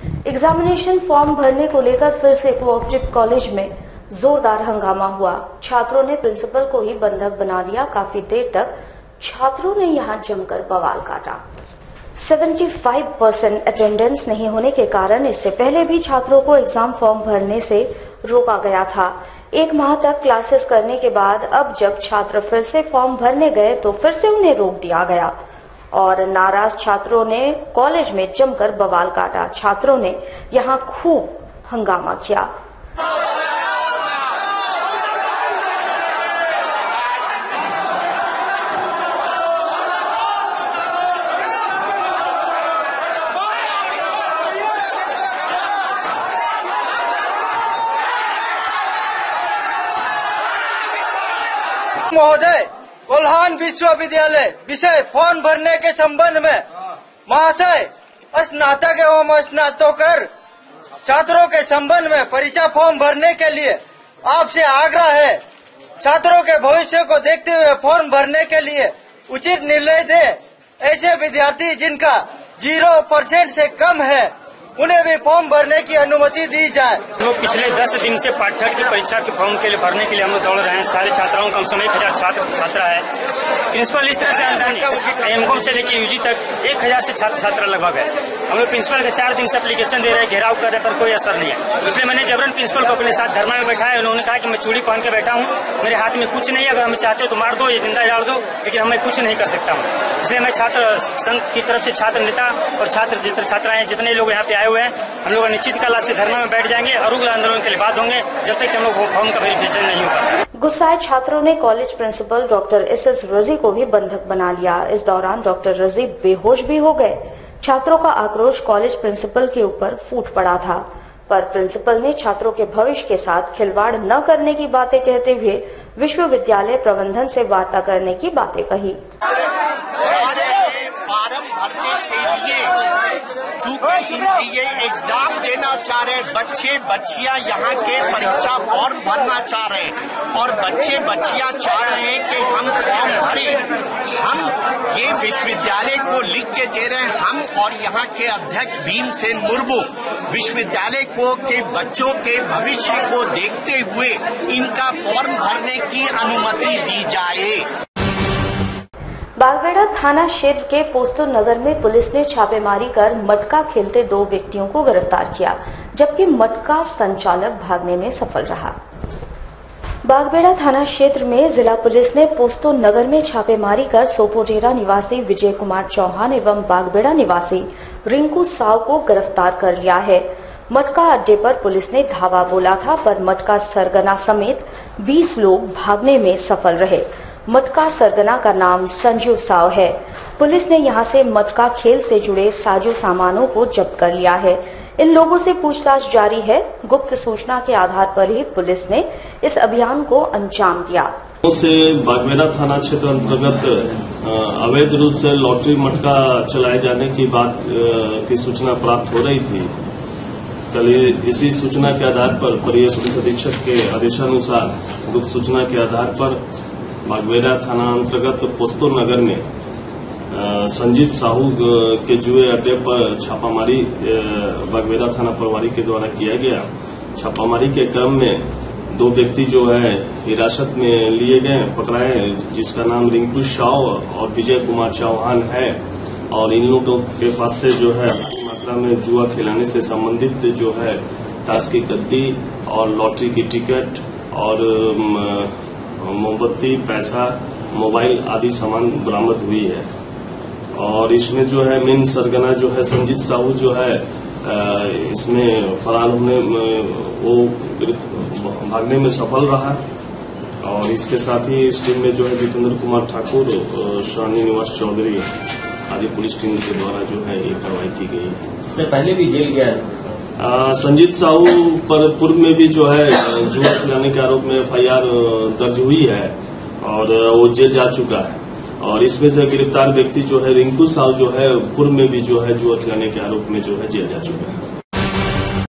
Examination form भरने को लेकर फिर से कोऑपरेटिव कॉलेज में जोरदार हंगामा हुआ। छात्रों ने प्रिंसिपल को ही बंधक बना दिया। काफी देर तक छात्रों ने यहां जमकर बवाल काटा। 75% अटेंडेंस नहीं होने के कारण इससे पहले भी छात्रों को एग्जाम फॉर्म भरने से रोका गया था। 1 माह तक क्लासेस करने के बाद अब जब छात्र फिर से फॉर्म भरने गए तो फिर से उन्हें रोक दिया गया और नाराज छात्रों ने कॉलेज में जमकर बवाल काटा। छात्रों ने यहां खूब हंगामा किया। महोदय, कोल्हान विश्वविद्यालय विषय फॉर्म भरने के संबंध में महाशय स्नातक एवं स्नातकोत्तर छात्रों के संबंध में परीक्षा फॉर्म भरने के लिए आपसे आग्रह है। छात्रों के भविष्य को देखते हुए फॉर्म भरने के लिए उचित निर्णय दे। ऐसे विद्यार्थी जिनका 0% से कम है उन्हें भी फॉर्म भरने की अनुमति दी जाए। लोग पिछले 10 दिन से पाठ्यक्रम की परीक्षा के फॉर्म के लिए भरने के लिए हम लोग दौड़ रहे हैं। सारे छात्राओं कम से कम 1000 छात्रा है। प्रिंसिपल इस तरह से अंदानी एमकॉम से लेकर यूजी तक 1000 से छात्रा लगभग है। हम लोग प्रिंसिपल के 4 दिन से एप्लीकेशन दे रहे हैं, घेराव कर रहे पर कोई असर नहीं है। इसलिए मैंने जबरन प्रिंसिपल को अपने साथ धरना में बैठाया। उन्होंने कहा कि मैं चूड़ी पहन के बैठा हूँ, मेरे हाथ में कुछ नहीं है, अगर हमें चाहते हो तो मार दो, ये जिंदा डाल दो, लेकिन हमें कुछ नहीं कर सकता हूँ। इसलिए मैं छात्र संघ की तरफ से छात्र नेता और छात्राएं जितने लोग यहाँ पे आए हुए हैं, हम लोग निश्चित काल से धरना में बैठ जाएंगे और उग्र आंदोलन के लिए बात होंगे जब तक हम लोग फॉर्म का वेरिफिकेशन नहीं हो पाता। गुस्साए छात्रों ने कॉलेज प्रिंसिपल डॉक्टर एस रजी को भी बंधक बना लिया। इस दौरान डॉक्टर रजी बेहोश भी हो गए। छात्रों का आक्रोश कॉलेज प्रिंसिपल के ऊपर फूट पड़ा था, पर प्रिंसिपल ने छात्रों के भविष्य के साथ खिलवाड़ न करने की बातें कहते हुए विश्वविद्यालय प्रबंधन से वार्ता करने की बातें कही। फॉर्म भरने के लिए चूंकि ये एग्जाम देना चाह रहे बच्चे बच्चियां यहाँ के परीक्षा फॉर्म भरना चाह रहे हैं और बच्चे बच्चियां चाह रहे हैं कि हम फॉर्म भरें। हम ये विश्वविद्यालय को लिख के दे रहे हैं। हम और यहाँ के अध्यक्ष भीमसेन मुर्मू विश्वविद्यालय को के बच्चों के भविष्य को देखते हुए इनका फॉर्म भरने की अनुमति दी जाए। बागबेड़ा थाना क्षेत्र के पोस्तो नगर में पुलिस ने छापेमारी कर मटका खेलते 2 व्यक्तियों को गिरफ्तार किया, जबकि मटका संचालक भागने में सफल रहा। बागबेड़ा थाना क्षेत्र में जिला पुलिस ने पोस्तो नगर में छापेमारी कर सोपोटेरा निवासी विजय कुमार चौहान एवं बागबेड़ा निवासी रिंकू साव को गिरफ्तार कर लिया है। मटका अड्डे पर पुलिस ने धावा बोला था, पर मटका सरगना समेत 20 लोग भागने में सफल रहे। मटका सरगना का नाम संजू साव है। पुलिस ने यहां से मटका खेल से जुड़े साजो सामानों को जब्त कर लिया है। इन लोगों से पूछताछ जारी है। गुप्त सूचना के आधार पर ही पुलिस ने इस अभियान को अंजाम दिया। से बागबेड़ा थाना क्षेत्र अंतर्गत अवैध रूप से लॉटरी मटका चलाए जाने की बात की सूचना प्राप्त हो रही थी। कल इसी सूचना के आधार पर वरीय पुलिस अधीक्षक के आदेशानुसार गुप्त सूचना के आधार पर बागबेड़ा थाना अंतर्गत पोस्तो नगर में संजीत साहू के जुए अड्डे पर छापामारी बागबेड़ा थाना प्रभारी के द्वारा किया गया। छापामारी के क्रम में 2 व्यक्ति जो है हिरासत में लिए गए, पकड़ाए, जिसका नाम रिंकू साव और विजय कुमार चौहान है। और इन लोगों के पास से जो है मात्रा में जुआ खिलाने से संबंधित जो है ताश की गद्दी और लॉटरी की टिकट और मोमबत्ती, पैसा, मोबाइल आदि सामान बरामद हुई है। और इसमें जो है मेन सरगना जो है संजीत साहू जो है इसमें फरार होने वो भागने में सफल रहा। और इसके साथ ही इस टीम में जो है जितेंद्र कुमार ठाकुर, शानी निवास चौधरी आदि पुलिस टीम के द्वारा जो है ये कार्रवाई की गई है। इससे पहले भी जेल गया है संजीत साहू पर पूर्व में भी जो है जुआ खिलाने के आरोप में FIR दर्ज हुई है और वो जेल जा चुका है। और इसमें से गिरफ्तार व्यक्ति जो है रिंकू साहू जो है पूर्व में भी जो है जुआ खिलाने के आरोप में जो है जेल जा चुका है।